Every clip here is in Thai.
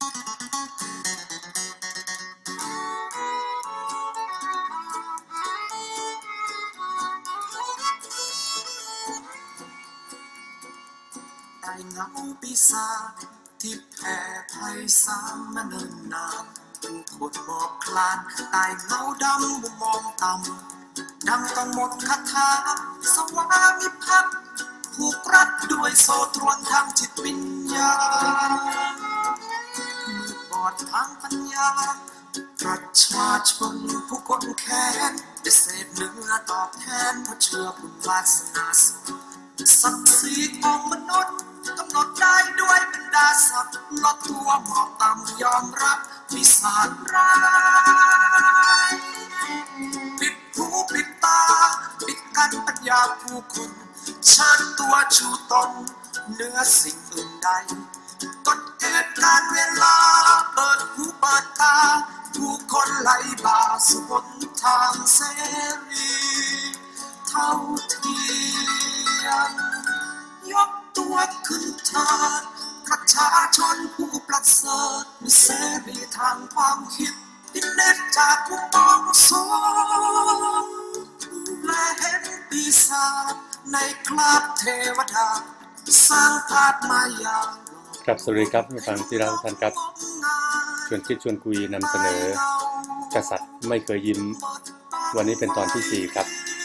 ไต่เงาปีศาจที่แผ่ไพศาลมาเนิ่นนานเป็นคนหมอบคลานใต้เงาดำมุมมองต่ำดังต้องหมดคาถาสวามิภักดิ์ผูกรัดด้วยโซ่ตรวนทางจิตวิญญาณมืดบอดทางปัญญาประชาชนผู้คนแค้นได้เศษเนื้อตอบแทนเพราะเชื่อบุญวาสนาศักดิ์ศรีของมนุษย์กำหนดได้ด้วยบรรดาศักดิ์ลดตัวหมอบต่ำยอมรับปีศาจร้ายปิดหูปิดตาปิดกั้นปัญญาผู้คนเชิญตัวชูตนเหนือสิ่งอื่นใดกฎเกณฑ์การเวลาเปิดหูเปิดตาผู้คนไหลบ่าสู่หนทางเสรีเท่าเทียมยกตัวขึ้นเถิดประชาชนผู้ประเสริฐมีเสรีทางความคิดที่เน็ตจากผู้มองสูงและเห็นปีศาจในคราบเทวดาสร้างภาพมายาครับสวัสดีครับผู้ฟังที่รักทุกท่านครับชวนคิดชวนคุยนำเสนอกษัตริย์ไม่เคยยิ้มวันนี้เป็นตอนที่4ครับ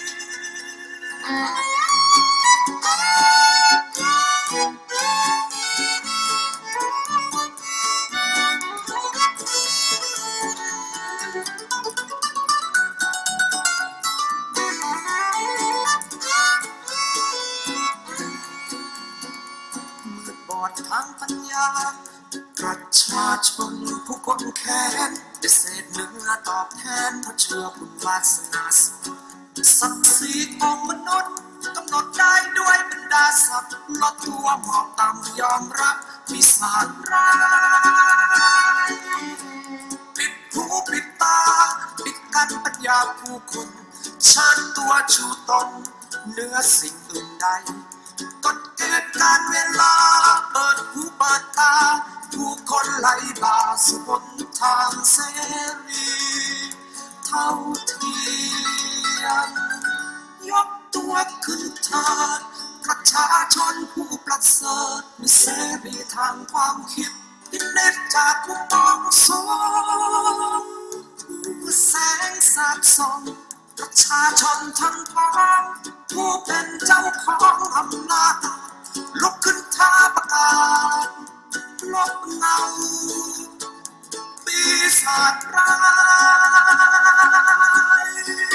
ทางปัญญาประชาชนผู้คนแค้นได้เศษเนื้อตอบแทนเพราะเชื่อบุญวาสนาศักดิ์ศรีของมนุษย์กำหนดได้ด้วยบรรดาศักดิ์ลดตัวหมอบต่ำยอมรับปีศาจร้ายปิดหูปิดตาปิดกั้นปัญญาผู้คนเชิญตัวชูตนเหนือสิ่งอื่นใดกฎเกณฑ์การเวลาเปิดหูเปิดตาผู้คนไหลบ่าสู่หนทางเสรีเท่าเทียมยกตัวขึ้นเถิดประชาชนผู้ประเสริฐมีเสรีทางความคิดที่เน็ตจากผู้มองสูงแสงสาดส่องประชาชนทั้งพ้องผู้เป็นเจ้าของอำนาจลุกขึ้นท้าประกาศลบเงาปีศาจร้าย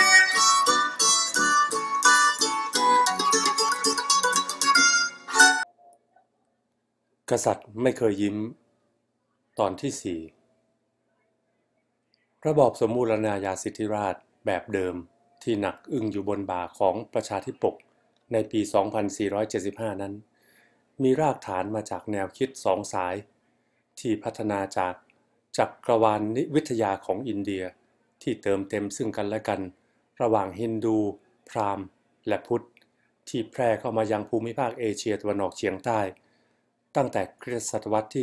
กษัตริย์ไม่เคยยิ้มตอนที่4ระบอบสมบูรณาญาสิทธิราชย์แบบเดิมที่หนักอึ้งอยู่บนบ่าของประชาธิปกในปี 2475 นั้นมีรากฐานมาจากแนวคิด2 สายที่พัฒนาจากจักรวาลวิทยาของอินเดียที่เติมเต็มซึ่งกันและกันระหว่างฮินดูพราหมณ์และพุทธที่แพร่เข้ามายังภูมิภาคเอเชียตะวันออกเฉียงใต้ตั้งแต่คริสตศตวรรษที่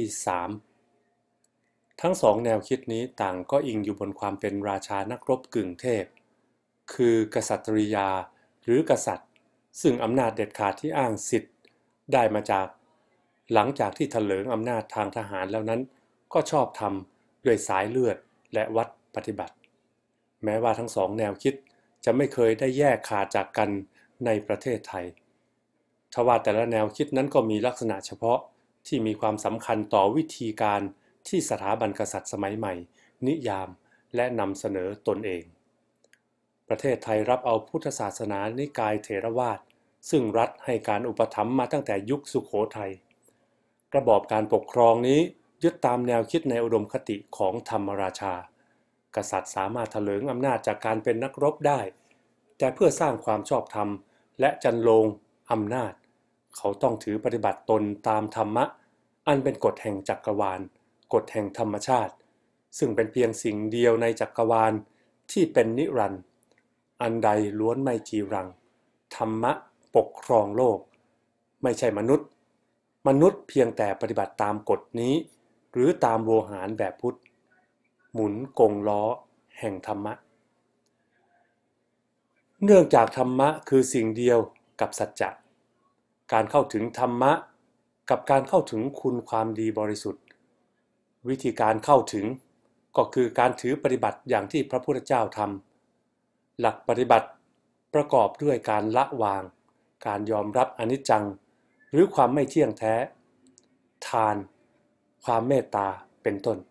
3ทั้ง2แนวคิดนี้ต่างก็อิงอยู่บนความเป็นราชานักรบกึ่งเทพคือกษัตริยาหรือกษัตริย์ซึ่งอำนาจเด็ดขาดที่อ้างสิทธิ์ได้มาจากหลังจากที่เถลิงอำนาจทางทหารแล้วนั้นก็ชอบทำด้วยสายเลือดและวัดปฏิบัติแม้ว่าทั้ง2แนวคิดจะไม่เคยได้แยกขาดจากกันในประเทศไทยทว่าแต่ละแนวคิดนั้นก็มีลักษณะเฉพาะที่มีความสำคัญต่อวิธีการที่สถาบันกษัตริย์สมัยใหม่นิยามและนำเสนอตนเองประเทศไทยรับเอาพุทธศาสนานิกายเถรวาทซึ่งรัฐให้การอุปถัมภ์มาตั้งแต่ยุคสุโขทัยระบอบการปกครองนี้ยึดตามแนวคิดในอุดมคติของธรรมราชากษัตริย์สามารถเถลิงอำนาจจากการเป็นนักรบได้แต่เพื่อสร้างความชอบธรรมและจันโลงอำนาจเขาต้องถือปฏิบัติตนตามธรรมะอันเป็นกฎแห่งจักรวาลกฎแห่งธรรมชาติซึ่งเป็นเพียงสิ่งเดียวในจักรวาลที่เป็นนิรันดร์อันใดล้วนไม่จีรังธรรมะปกครองโลกไม่ใช่มนุษย์เพียงแต่ปฏิบัติตามกฎนี้รือตามโวหารแบบพุทธหมุนกงล้อแห่งธรรมะเนื่องจากธรรมะคือสิ่งเดียวกับสัจจะการเข้าถึงธรรมะกับการเข้าถึงคุณความดีบริสุทธิ์วิธีการเข้าถึงก็คือการถือปฏิบัติอย่างที่พระพุทธเจ้าทำหลักปฏิบัติประกอบด้วยการละวางการยอมรับอนิจจังหรือความไม่เที่ยงแท้ทานความเมตตาเป็นต้น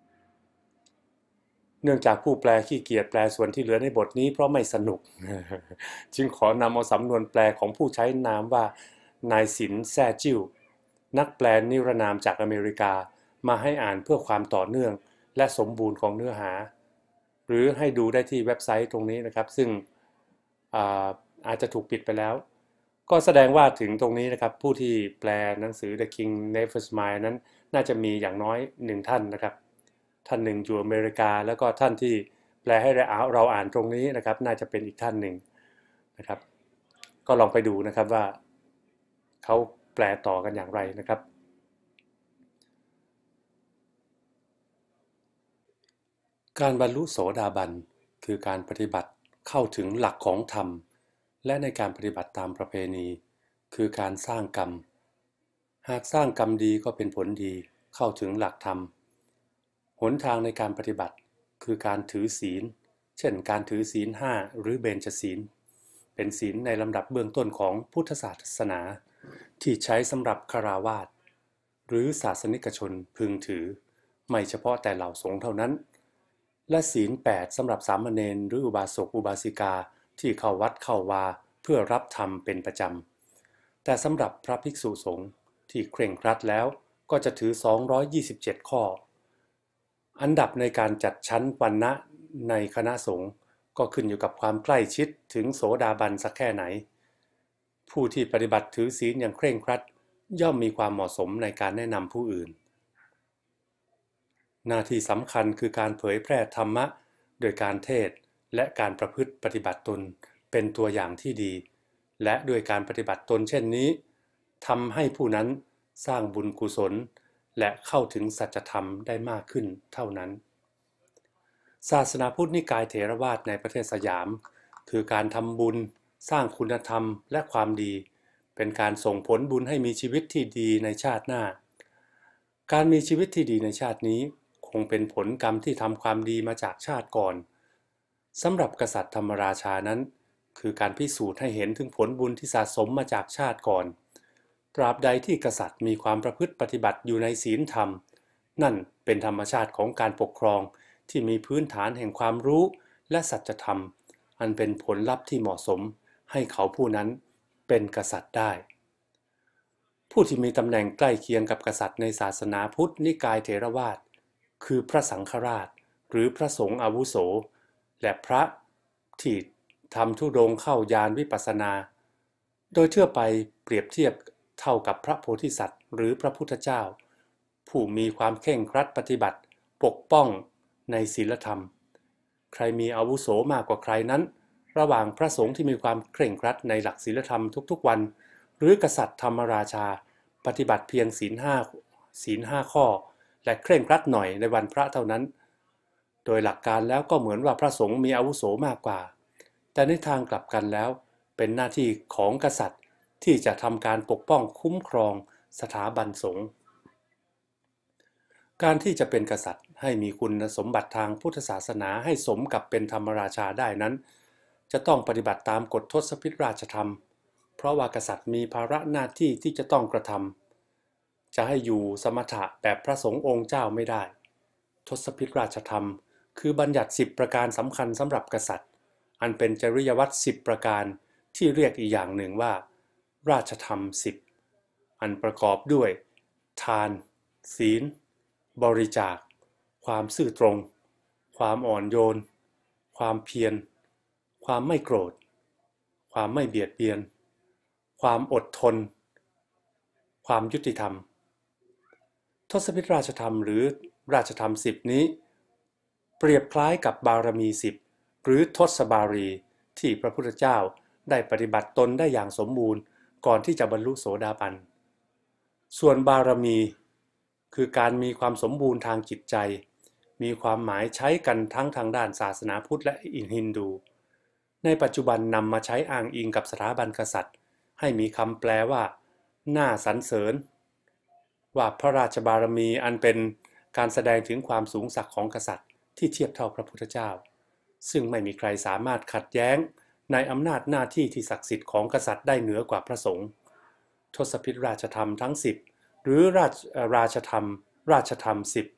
เนื่องจากผู้แปลขี้เกียจแปลส่วนที่เหลือในบทนี้เพราะไม่สนุก จึงขอนำเอาสำนวนแปลของผู้ใช้นามว่านายศิลป์แซ่จิ้วนักแปลนิรนามจากอเมริกามาให้อ่านเพื่อความต่อเนื่องและสมบูรณ์ของเนื้อหาหรือให้ดูได้ที่เว็บไซต์ตรงนี้นะครับซึ่งอาจจะถูกปิดไปแล้วก็แสดงว่าถึงตรงนี้นะครับผู้ที่แปลหนังสือ The King Never Smile นั้นน่าจะมีอย่างน้อย1ท่านนะครับท่านหนึ่งอยู่อเมริกาแล้วก็ท่านที่แปลให้เราอ่านตรงนี้นะครับน่าจะเป็นอีกท่านหนึ่งนะครับก็ลองไปดูนะครับว่าเขาแปลต่อกันอย่างไรนะครับการบรรลุโสดาบันคือการปฏิบัติเข้าถึงหลักของธรรมและในการปฏิบัติตามประเพณีคือการสร้างกรรมหากสร้างกรรมดีก็เป็นผลดีเข้าถึงหลักธรรมหนทางในการปฏิบัติคือการถือศีลเช่นการถือศีล5หรือเบญจศีลเป็นศีลในลำดับเบื้องต้นของพุทธศาสนาที่ใช้สำหรับฆราวาสหรือศาสนิกชนพึงถือไม่เฉพาะแต่เหล่าสงฆ์เท่านั้นและศีล8สำหรับสามเณรหรืออุบาสกอุบาสิกาที่เข้าวัดเข้าวาเพื่อรับธรรมเป็นประจำแต่สำหรับพระภิกษุสงฆ์ที่เคร่งครัดแล้วก็จะถือ227ข้ออันดับในการจัดชั้นวรรณะในคณะสงฆ์ก็ขึ้นอยู่กับความใกล้ชิดถึงโสดาบันสักแค่ไหนผู้ที่ปฏิบัติถือศีลอย่างเคร่งครัดย่อมมีความเหมาะสมในการแนะนำผู้อื่นหน้าที่สำคัญคือการเผยแพร่ธรรมะโดยการเทศน์และการประพฤติปฏิบัติตนเป็นตัวอย่างที่ดีและด้วยการปฏิบัติตนเช่นนี้ทำให้ผู้นั้นสร้างบุญกุศลและเข้าถึงสัจธรรมได้มากขึ้นเท่านั้นศาสนาพุทธนิกายเถรวาทในประเทศสยามคือการทำบุญสร้างคุณธรรมและความดีเป็นการส่งผลบุญให้มีชีวิตที่ดีในชาติหน้าการมีชีวิตที่ดีในชาตินี้คงเป็นผลกรรมที่ทำความดีมาจากชาติก่อนสำหรับกษัตริย์ธรรมราชานั้นคือการพิสูจน์ให้เห็นถึงผลบุญที่สะสมมาจากชาติก่อนตราบใดที่กษัตริย์มีความประพฤติปฏิบัติอยู่ในศีลธรรมนั่นเป็นธรรมชาติของการปกครองที่มีพื้นฐานแห่งความรู้และสัจธรรมอันเป็นผลลัพธ์ที่เหมาะสมให้เขาผู้นั้นเป็นกษัตริย์ได้ผู้ที่มีตำแหน่งใกล้เคียงกับกษัตริย์ในศาสนาพุทธนิกายเถรวาทคือพระสังฆราชหรือพระสงฆ์อาวุโสและพระที่ทำธุดงค์เข้ายานวิปัสสนาโดยทั่วไปเปรียบเทียบเท่ากับพระโพธิสัตว์หรือพระพุทธเจ้าผู้มีความเคร่งครัดปฏิบัติปกป้องในศีลธรรมใครมีอาวุโสมากกว่าใครนั้นระหว่างพระสงฆ์ที่มีความเคร่งครัดในหลักศีลธรรมทุกๆวันหรือกษัตริย์ธรรมราชาปฏิบัติเพียงศีล5ข้อและเคร่งครัดหน่อยในวันพระเท่านั้นโดยหลักการแล้วก็เหมือนว่าพระสงฆ์มีอาวุโสมากกว่าแต่ในทางกลับกันแล้วเป็นหน้าที่ของกษัตริย์ที่จะทำการปกป้องคุ้มครองสถาบันสงฆ์การที่จะเป็นกษัตริย์ให้มีคุณสมบัติทางพุทธศาสนาให้สมกับเป็นธรรมราชาได้นั้นจะต้องปฏิบัติตามกฎทศพิธราชธรรมเพราะว่ากษัตริย์มีภาระหน้าที่ที่จะต้องกระทำจะให้อยู่สมถะแบบพระสงฆ์องค์เจ้าไม่ได้ทศพิธราชธรรมคือบัญญัติ10ประการสำคัญสำหรับกษัตริย์อันเป็นจริยวัตร10ประการที่เรียกอีกอย่างหนึ่งว่าราชธรรม10อันประกอบด้วยทานศีลบริจาคความซื่อตรงความอ่อนโยนความเพียรความไม่โกรธความไม่เบียดเบียนความอดทนความยุติธรรมทศพิธราชธรรมหรือราชธรรม10นี้เปรียบคล้ายกับบารมี10หรือทศบารีที่พระพุทธเจ้าได้ปฏิบัติตนได้อย่างสมบูรณ์ก่อนที่จะบรรลุโสดาบันส่วนบารมีคือการมีความสมบูรณ์ทางจิตใจมีความหมายใช้กันทั้งทางด้านศาสนาพุทธและฮินดูในปัจจุบันนำมาใช้อ้างอิงกับสถาบันกษัตริย์ให้มีคำแปลว่าน่าสรรเสริญว่าพระราชบารมีอันเป็นการแสดงถึงความสูงสักของกษัตริย์ที่เทียบเท่าพระพุทธเจ้าซึ่งไม่มีใครสามารถขัดแย้งในอำนาจหน้าที่ที่ศักดิ์สิทธิ์ของกษัตริย์ได้เหนือกว่าพระสงฆ์ทศพิธราชธรรมทั้ง10หรือราชธรรม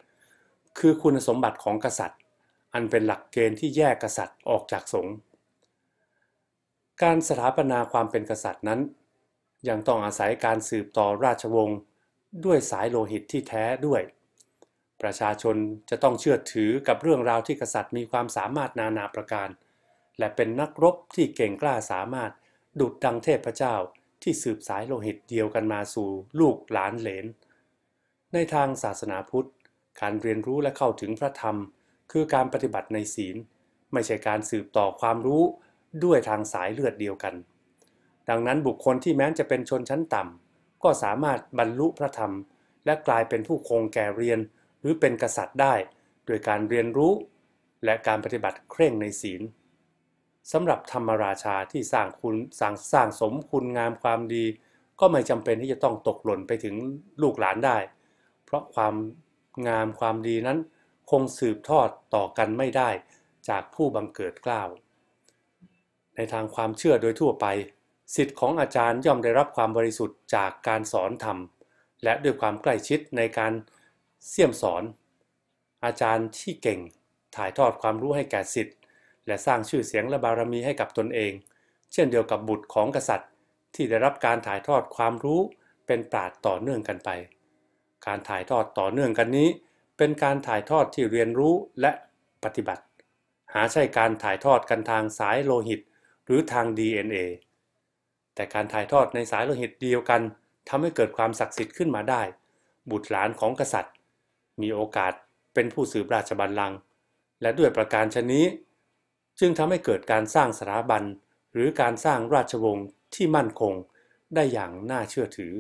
10คือคุณสมบัติของกษัตริย์อันเป็นหลักเกณฑ์ที่แยกกษัตริย์ออกจากสงฆ์การสถาปนาความเป็นกษัตริย์นั้นยังต้องอาศัยการสืบต่อราชวงศ์ด้วยสายโลหิตที่แท้ด้วยประชาชนจะต้องเชื่อถือกับเรื่องราวที่กษัตริย์มีความสามารถนานาประการและเป็นนักรบที่เก่งกล้าสามารถดุจดังเทพเจ้าที่สืบสายโลหิตเดียวกันมาสู่ลูกหลานเหลนในทางศาสนาพุทธการเรียนรู้และเข้าถึงพระธรรมคือการปฏิบัติในศีลไม่ใช่การสืบต่อความรู้ด้วยทางสายเลือดเดียวกันดังนั้นบุคคลที่แม้จะเป็นชนชั้นต่ำก็สามารถบรรลุพระธรรมและกลายเป็นผู้คงแก่เรียนหรือเป็นกษัตริย์ได้โดยการเรียนรู้และการปฏิบัติเคร่งในศีลสำหรับธรรมราชาที่สร้างสมคุณงามความดีก็ไม่จำเป็นที่จะต้องตกหล่นไปถึงลูกหลานได้เพราะความงามความดีนั้นคงสืบทอดต่อกันไม่ได้จากผู้บังเกิดเกล้าในทางความเชื่อโดยทั่วไปศิษย์ของอาจารย์ย่อมได้รับความบริสุทธิ์จากการสอนธรรมและด้วยความใกล้ชิดในการเสี่ยมสอนอาจารย์ที่เก่งถ่ายทอดความรู้ให้แก่ศิษย์และสร้างชื่อเสียงและบารมีให้กับตนเองเช่นเดียวกับบุตรของกษัตริย์ที่ได้รับการถ่ายทอดความรู้เป็นปราชญ์ต่อเนื่องกันไปการถ่ายทอดต่อเนื่องกันนี้เป็นการถ่ายทอดที่เรียนรู้และปฏิบัติหาใช่การถ่ายทอดกันทางสายโลหิตหรือทาง DNA แต่การถ่ายทอดในสายโลหิตเดียวกันทำให้เกิดความศักดิ์สิทธิ์ขึ้นมาได้บุตรหลานของกษัตริย์มีโอกาสเป็นผู้สืบราชบัลลังก์และด้วยประการฉะนี้จึงทำให้เกิดการสร้างสถาบันหรือการสร้างราชวงศ์ที่มั่นคงได้อย่างน่าเชื่อถือ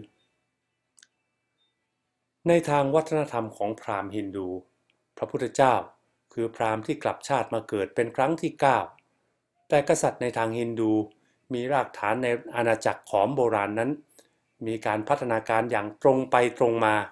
ในทางวัฒนธรรมของพราหมณ์ฮินดูพระพุทธเจ้าคือพราหมณ์ที่กลับชาติมาเกิดเป็นครั้งที่9แต่กษัตริย์ในทางฮินดูมีรากฐานในอาณาจักรขอมโบราณนั้นมีการพัฒนาการอย่างตรงไปตรงมา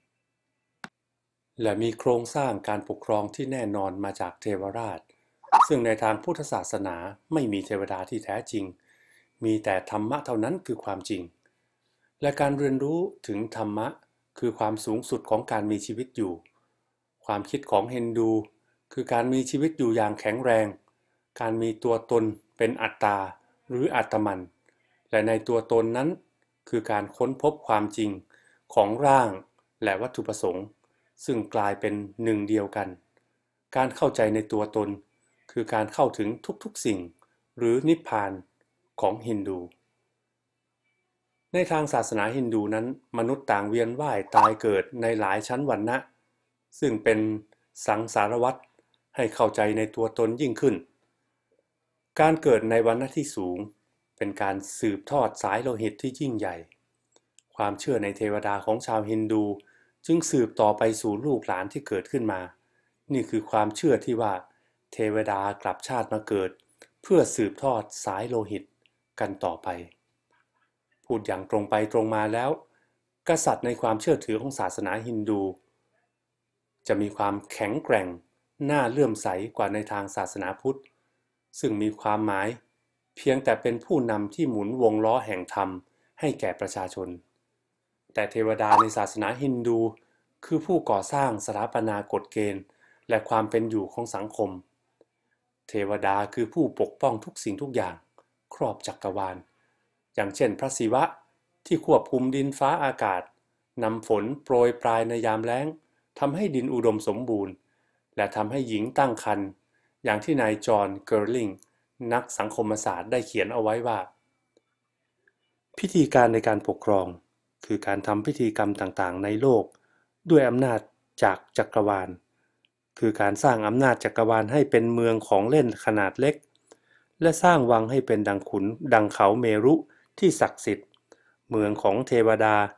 และมีโครงสร้างการปกครองที่แน่นอนมาจากเทวราชซึ่งในทางพุทธศาสนาไม่มีเทวดาที่แท้จริงมีแต่ธรรมะเท่านั้นคือความจริงและการเรียนรู้ถึงธรรมะคือความสูงสุดของการมีชีวิตอยู่ความคิดของฮินดูคือการมีชีวิตอยู่อย่างแข็งแรงการมีตัวตนเป็นอัตตาหรืออัตมันและในตัวตนนั้นคือการค้นพบความจริงของร่างและวัตถุประสงค์ซึ่งกลายเป็นหนึ่งเดียวกันการเข้าใจในตัวตนคือการเข้าถึงทุกๆสิ่งหรือนิพพานของฮินดูในทางศาสนาฮินดูนั้นมนุษย์ต่างเวียนว่ายตายเกิดในหลายชั้นวรรณะซึ่งเป็นสังสารวัฏให้เข้าใจในตัวตนยิ่งขึ้นการเกิดในวรรณะที่สูงเป็นการสืบทอดสายโลหิตที่ยิ่งใหญ่ความเชื่อในเทวดาของชาวฮินดูจึงสืบต่อไปสู่ลูกหลานที่เกิดขึ้นมานี่คือความเชื่อที่ว่าเทวดากลับชาติมาเกิดเพื่อสืบทอดสายโลหิตกันต่อไปพูดอย่างตรงไปตรงมาแล้วกษัตริย์ในความเชื่อถือของศาสนาฮินดูจะมีความแข็งแกร่งน่าเลื่อมใสกว่าในทางศาสนาพุทธซึ่งมีความหมายเพียงแต่เป็นผู้นำที่หมุนวงล้อแห่งธรรมให้แก่ประชาชนแต่เทวดาในศาสนาฮินดูคือผู้ก่อสร้างสถาปนากฎเกณฑ์และความเป็นอยู่ของสังคมเทวดาคือผู้ปกป้องทุกสิ่งทุกอย่างครอบจักรวาลอย่างเช่นพระศิวะที่ควบคุมดินฟ้าอากาศนำฝนโปรยปลายในยามแล้งทำให้ดินอุดมสมบูรณ์และทำให้หญิงตั้งครรภ์อย่างที่นายจอห์นเกิร์ลิงนักสังคมศาสตร์ได้เขียนเอาไว้ว่าพิธีการในการปกครองคือการทำพิธีกรรมต่างๆในโลกด้วยอำนาจจากจักรวาลคือการสร้างอำนาจจักรวาลให้เป็นเมืองของเล่นขนาดเล็กและสร้างวังให้เป็นดังเขาเมรุที่ศักดิ์สิทธิ์เมืองของเทวดา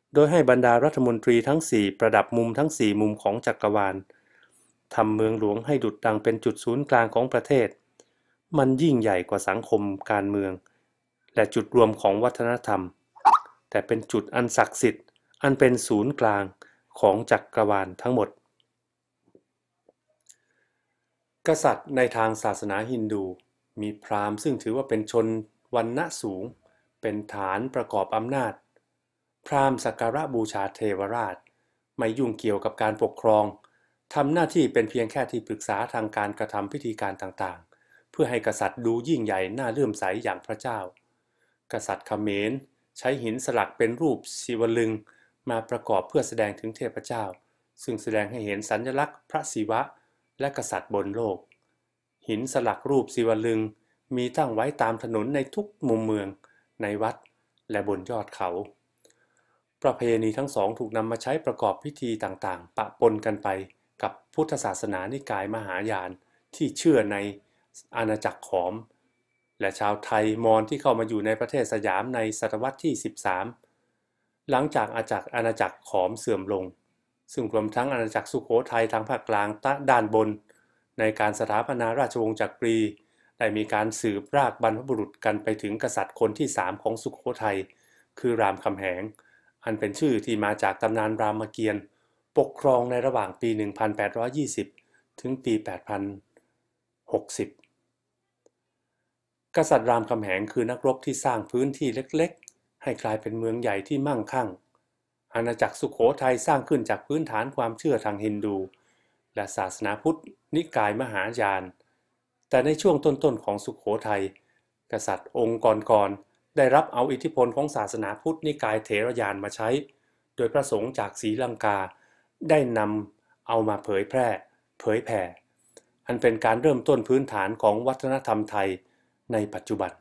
โดยให้บรรดารัฐมนตรีทั้ง4ประดับมุมทั้ง4มุมของจักรวาลทำเมืองหลวงให้ดุจดังเป็นจุดศูนย์กลางของประเทศมันยิ่งใหญ่กว่าสังคมการเมืองและจุดรวมของวัฒนธรรมแต่เป็นจุดอันศักดิ์สิทธิ์อันเป็นศูนย์กลางของจักรวาลทั้งหมดกษัตริย์ในทางศาสนาฮินดูมีพราหมณ์ซึ่งถือว่าเป็นชนวรรณะสูงเป็นฐานประกอบอำนาจพราหมณ์สักการะบูชาเทวราชไม่ยุ่งเกี่ยวกับการปกครองทำหน้าที่เป็นเพียงแค่ที่ปรึกษาทางการกระทำพิธีการต่างๆเพื่อให้กษัตริย์ดูยิ่งใหญ่น่าเลื่อมใสอย่างพระเจ้ากษัตริย์เขมรใช้หินสลักเป็นรูปศิวลึงมาประกอบเพื่อแสดงถึงเทพเจ้าซึ่งแสดงให้เห็นสัญลักษณ์พระศิวะและกษัตริย์บนโลกหินสลักรูปศิวลึงมีตั้งไว้ตามถนนในทุกมุมเมืองในวัดและบนยอดเขาประเพณีทั้งสองถูกนำมาใช้ประกอบพิธีต่างๆปะปนกันไปกับพุทธศาสนานิกายมหายานที่เชื่อในอาณาจักรขอมและชาวไทยมอญที่เข้ามาอยู่ในประเทศสยามในศตวรรษที่13หลังจากอาณาจักรขอมเสื่อมลงซึ่งรวมทั้งอาณาจักรสุโขทัยทางภาคกลางด้านบนในการสถาปนาราชวงศ์จักรีได้มีการสืบรากบรรพบุรุษกันไปถึงกษัตริย์คนที่3ของสุโขทัยคือรามคำแหงอันเป็นชื่อที่มาจากตำนานรามเกียรติ์ปกครองในระหว่างปี 1820 ถึงปี 8060 กษัตริย์รามคำแหงคือนักรบที่สร้างพื้นที่เล็กๆให้กลายเป็นเมืองใหญ่ที่มั่งคั่งอาณาจักรสุโขทัยสร้างขึ้นจากพื้นฐานความเชื่อทางฮินดูและศาสนาพุทธนิกายมหายานแต่ในช่วงต้นๆของสุโขทัยกษัตริย์องค์ก่อนๆได้รับเอาอิทธิพลของศาสนาพุทธนิกายเถรยานมาใช้โดยพระสงฆ์จากศรีลังกาได้นำเอามาเผยแผ่ อันเป็นการเริ่มต้นพื้นฐานของวัฒนธรรมไทยในปัจจุบัน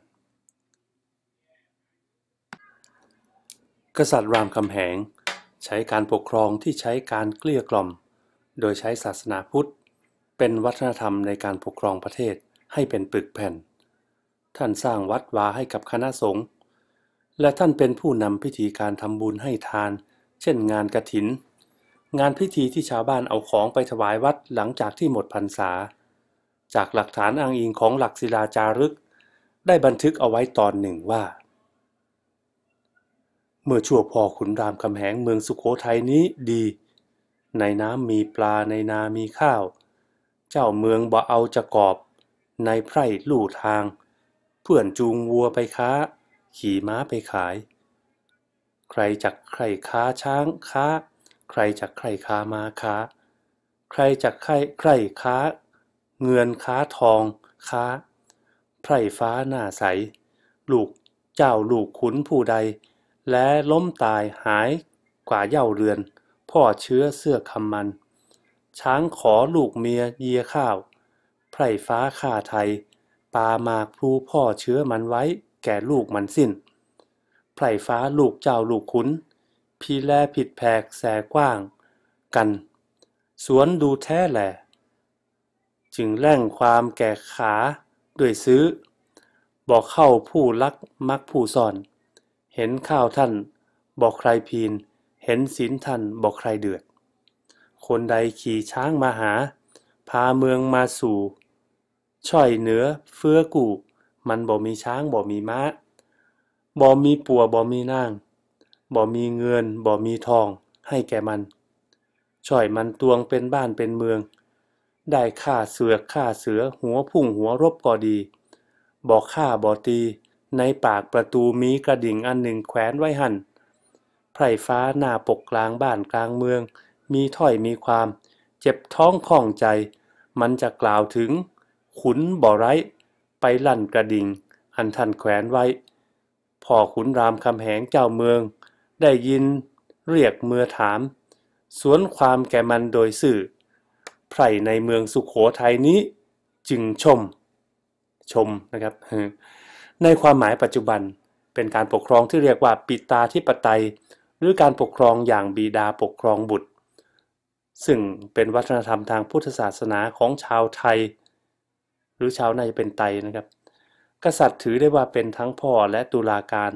กษัตริย์รามคำแหงใช้การปกครองที่ใช้การเกลี้ยกล่อมโดยใช้ศาสนาพุทธเป็นวัฒนธรรมในการปกครองประเทศให้เป็นปึกแผ่นท่านสร้างวัดวาให้กับคณะสงฆ์และท่านเป็นผู้นำพิธีการทำบุญให้ทานเช่นงานกฐินงานพิธีที่ชาวบ้านเอาของไปถวายวัดหลังจากที่หมดพรรษาจากหลักฐานอ้างอิงของหลักศิลาจารึกได้บันทึกเอาไว้ตอนหนึ่งว่าเมื่อชั่วพ่อขุนรามคำแหงเมืองสุโขทัยนี้ดีในน้ำมีปลาในนามีข้าวเจ้าเมืองบ่เอาจะกอบในไพร่ลู่ทางเพื่อนจูงวัวไปค้าขี่ม้าไปขายใครจักใครค้าช้างค้าใครจักใครค้าม้าค้าใครจักใครค้าเงินค้าทองค้าไพร่ฟ้าหน้าใสลูกเจ้าลูกขุนผู้ใดและล้มตายหายกว่าเหย้าเรือนพ่อเชื้อเสื้อคำมันช้างขอลูกเมียเยียข้าวไพร่ฟ้าข้าไทยปาหมากพลูพ่อเชื้อมันไว้แก่ลูกมันสิ้นไพร่ฟ้าลูกเจ้าลูกขุนพี่แลผิดแผกแสกว้างกันสวนดูแท้แหลจึงแล่งความแก่ขาด้วยซื้อบอกเข้าผู้ลักมักผู้ซ่อนเห็นข้าวท่านบอกใครพีนเห็นศีลท่านบอกใครเดือดคนใดขี่ช้างมาหาพาเมืองมาสู่ช่อยเหนือเฟื้อกู่มันบ่มีช้างบ่มีม้าบ่มีปัวบ่มีนางบ่มีเงินบ่มีทองให้แก่มันช่อยมันตวงเป็นบ้านเป็นเมืองได้ฆ่าเสือกฆ่าเสือหัวพุ่งหัวรบก็ดีบ่ฆ่าบ่ตีในปากประตูมีกระดิ่งอันหนึ่งแขวนไว้หั่นไพร่ฟ้าหน้าปกกลางบ้านกลางเมืองมีถ้อยมีความเจ็บท้องข้องใจมันจะกล่าวถึงขุนบ่ไร้ไปลั่นกระดิ่งอันท่านแขวนไว้พ่อขุนรามคำแหงเจ้าเมืองได้ยินเรียกเมื่อถามสวนความแก่มันโดยสื่อไพร่ในเมืองสุโขทัยนี้จึงชมนะครับในความหมายปัจจุบันเป็นการปกครองที่เรียกว่าปิตาธิปไตยหรือการปกครองอย่างบิดาปกครองบุตรซึ่งเป็นวัฒนธรรมทางพุทธศาสนาของชาวไทยหรือชาวนาจะเป็นไตนะครับกษัตริย์ถือได้ว่าเป็นทั้งพ่อและตุลาการ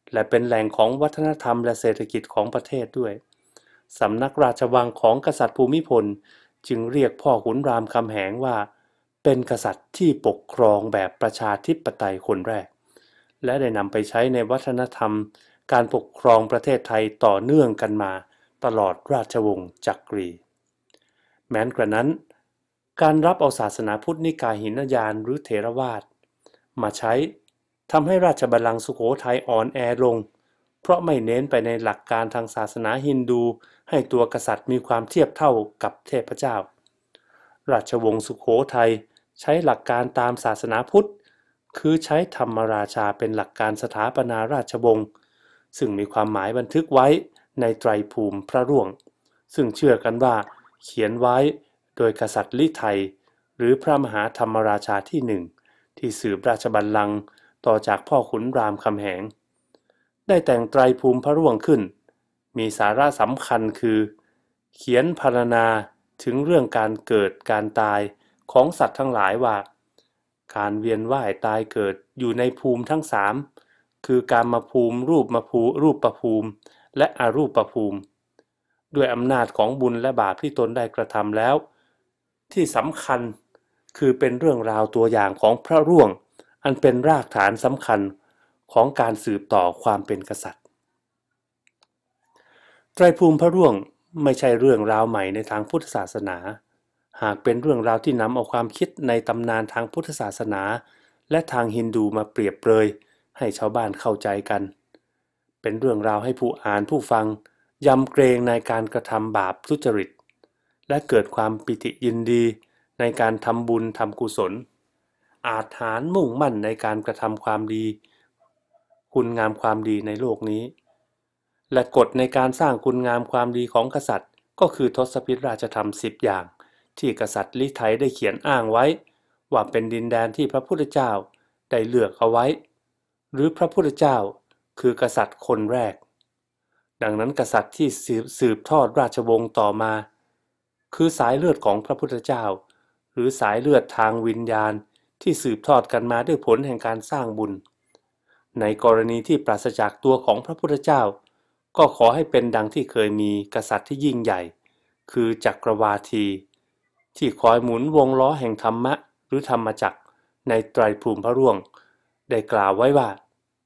และเป็นแหล่งของวัฒนธรรมและเศรษฐกิจของประเทศด้วยสำนักราชวังของกษัตริย์ภูมิพลจึงเรียกพ่อขุนรามคำแหงว่าเป็นกษัตริย์ที่ปกครองแบบประชาธิปไตยคนแรกและได้นำไปใช้ในวัฒนธรรมการปกครองประเทศไทยต่อเนื่องกันมาตลอดราชวงศ์จักรีแม้นกระนั้นการรับเอาศาสนาพุทธนิกายหินยานหรือเถรวาทมาใช้ทำให้ราชบัลลังก์สุโขทัยอ่อนแอลงเพราะไม่เน้นไปในหลักการทางศาสนาฮินดูให้ตัวกษัตริย์มีความเทียบเท่ากับเทพเจ้าราชวงศ์สุโขทัยใช้หลักการตามศาสนาพุทธคือใช้ธรรมราชาเป็นหลักการสถาปนาราชวงศ์ซึ่งมีความหมายบันทึกไว้ในไตรภูมิพระร่วงซึ่งเชื่อกันว่าเขียนไว้โดยกษัตริย์ลิไทยหรือพระมหาธรรมราชาที่หนึ่งที่สืบราชบัลลังก์ต่อจากพ่อขุนรามคำแหงได้แต่งไตรภูมิพระร่วงขึ้นมีสาระสำคัญคือเขียนพรรณนาถึงเรื่องการเกิดการตายของสัตว์ทั้งหลายว่าการเวียนว่ายตายเกิดอยู่ในภูมิทั้งสามคือกามภูมิรูปภูมิและอรูปภูมิด้วยอำนาจของบุญและบาปที่ตนได้กระทำแล้วที่สำคัญคือเป็นเรื่องราวตัวอย่างของพระร่วงอันเป็นรากฐานสำคัญของการสืบต่อความเป็นกษัตริย์ไตรภูมิพระร่วงไม่ใช่เรื่องราวใหม่ในทางพุทธศาสนาหากเป็นเรื่องราวที่นำเอาความคิดในตำนานทางพุทธศาสนาและทางฮินดูมาเปรียบเปรยให้ชาวบ้านเข้าใจกันเป็นเรื่องราวให้ผู้อ่านผู้ฟังยำเกรงในการกระทำบาปทุจริตและเกิดความปิติยินดีในการทำบุญทำกุศลอาจหาญมุ่งมั่นในการกระทำความดีคุณงามความดีในโลกนี้และกฎในการสร้างคุณงามความดีของกษัตริย์ก็คือทศพิธราชธรรม10อย่างที่กษัตริย์ลิไทยได้เขียนอ้างไว้ว่าเป็นดินแดนที่พระพุทธเจ้าได้เลือกเอาไว้หรือพระพุทธเจ้าคือกษัตริย์คนแรกดังนั้นกษัตริย์ที่สืบทอดราชวงศ์ต่อมาคือสายเลือดของพระพุทธเจ้าหรือสายเลือดทางวิญญาณที่สืบทอดกันมาด้วยผลแห่งการสร้างบุญในกรณีที่ปราศจากตัวของพระพุทธเจ้าก็ขอให้เป็นดังที่เคยมีกษัตริย์ที่ยิ่งใหญ่คือจักรวาทีที่คอยหมุนวงล้อแห่งธรรมะหรือธรรมจักรในไตรภูมิพระร่วงได้กล่าวไว้ว่า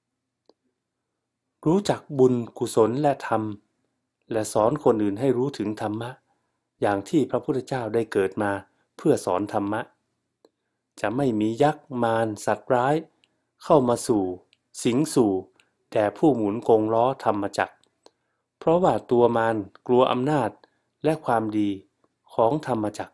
รู้จักบุญกุศลและธรรมและสอนคนอื่นให้รู้ถึงธรรมะอย่างที่พระพุทธเจ้าได้เกิดมาเพื่อสอนธรรมะจะไม่มียักษ์มารสัตว์ร้ายเข้ามาสิงสู่แด่ผู้หมุนกงล้อธรรมจักรเพราะว่าตัวมารกลัวอำนาจและความดีของธรรมจักร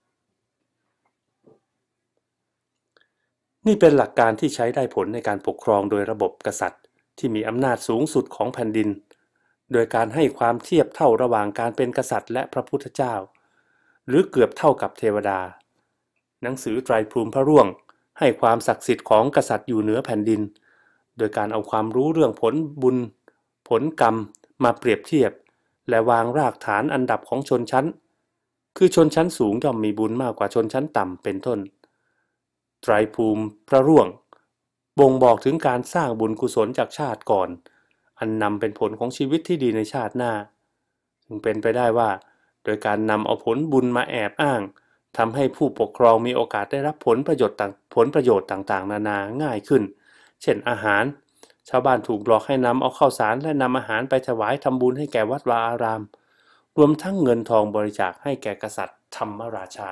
นี่เป็นหลักการที่ใช้ได้ผลในการปกครองโดยระบบกษัตริย์ที่มีอำนาจสูงสุดของแผ่นดินโดยการให้ความเทียบเท่าระหว่างการเป็นกษัตริย์และพระพุทธเจ้าหรือเกือบเท่ากับเทวดาหนังสือไตรภูมิพระร่วงให้ความศักดิ์สิทธิ์ของกษัตริย์อยู่เหนือแผ่นดินโดยการเอาความรู้เรื่องผลบุญผลกรรมมาเปรียบเทียบและวางรากฐานอันดับของชนชั้นคือชนชั้นสูงย่อมมีบุญมากกว่าชนชั้นต่ำเป็นต้นไตรภูมิพระร่วงบ่งบอกถึงการสร้างบุญกุศลจากชาติก่อนอันนำเป็นผลของชีวิตที่ดีในชาติหน้าจึงเป็นไปได้ว่าโดยการนำเอาผลบุญมาแอบอ้างทำให้ผู้ปกครองมีโอกาสได้รับผลประโยชน์ต่างๆนานาง่ายขึ้นเช่นอาหารชาวบ้านถูกหลอกให้นำเอาข้าวสารและนำอาหารไปถวายทำบุญให้แก่วัดวาอารามรวมทั้งเงินทองบริจาคให้แก่กษัตริย์ธรรมราชา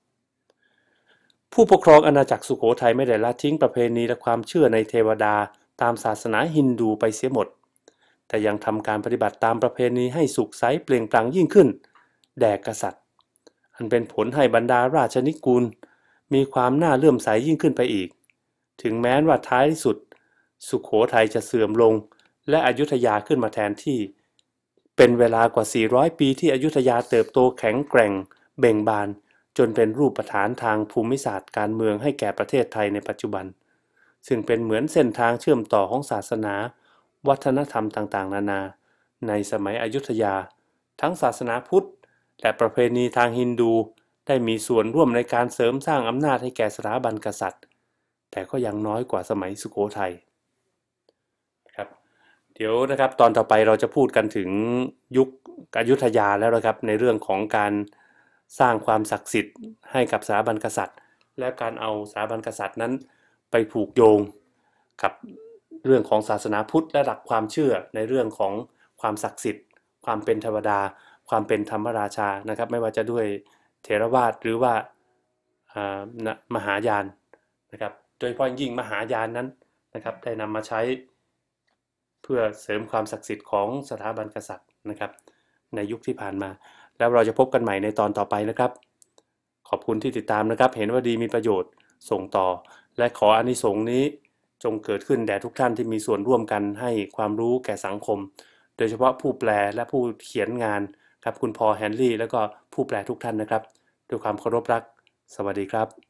ผู้ปกครองอาณาจักรสุโขทัยไม่ได้ละทิ้งประเพณีและความเชื่อในเทวดาตามศาสนาฮินดูไปเสียหมดแต่ยังทำการปฏิบัติตามประเพณีให้สุขใสเปล่งปลั่งยิ่งขึ้นแด่กษัตริย์อันเป็นผลให้บรรดาราชนิกูลมีความน่าเลื่อมใสยิ่งขึ้นไปอีกถึงแม้ว่าท้ายที่สุดสุโขทัยจะเสื่อมลงและอยุธยาขึ้นมาแทนที่เป็นเวลากว่า400ปีที่อยุธยาเติบโตแข็งแกร่งเบ่งบานจนเป็นรูปฐานทางภูมิศาสตร์การเมืองให้แก่ประเทศไทยในปัจจุบันซึ่งเป็นเหมือนเส้นทางเชื่อมต่อของศาสนาวัฒนธรรมต่างๆนานาในสมัยอยุธยาทั้งศาสนาพุทธและประเพณีทางฮินดูได้มีส่วนร่วมในการเสริมสร้างอำนาจให้แก่สถาบันกษัตริย์แต่ก็ยังน้อยกว่าสมัยสุโขทัยครับเดี๋ยวนะครับตอนต่อไปเราจะพูดกันถึงยุคอยุธยาแล้วนะครับในเรื่องของการสร้างความศักดิ์สิทธิ์ให้กับสถาบันกษัตริย์และการเอาสถาบันกษัตริย์นั้นไปผูกโยงกับเรื่องของศาสนาพุทธและหลักความเชื่อในเรื่องของความศักดิ์สิทธิ์ความเป็นเทวดาความเป็นธรรมราชานะครับไม่ว่าจะด้วยเถรวาทหรือว่ามหายานนะครับโดยเฉพาะยิ่งมหายานนั้นนะครับได้นำมาใช้เพื่อเสริมความศักดิ์สิทธิ์ของสถาบันกษัตริย์นะครับในยุคที่ผ่านมาแล้วเราจะพบกันใหม่ในตอนต่อไปนะครับขอบคุณที่ติดตามนะครับเห็นว่าดีมีประโยชน์ส่งต่อและขออานิสงส์นี้จงเกิดขึ้นแด่ทุกท่านที่มีส่วนร่วมกันให้ความรู้แก่สังคมโดยเฉพาะผู้แปลและผู้เขียนงานครับคุณพอล แฮนรี่แล้วก็ผู้แปลทุกท่านนะครับด้วยความเคารพรักสวัสดีครับ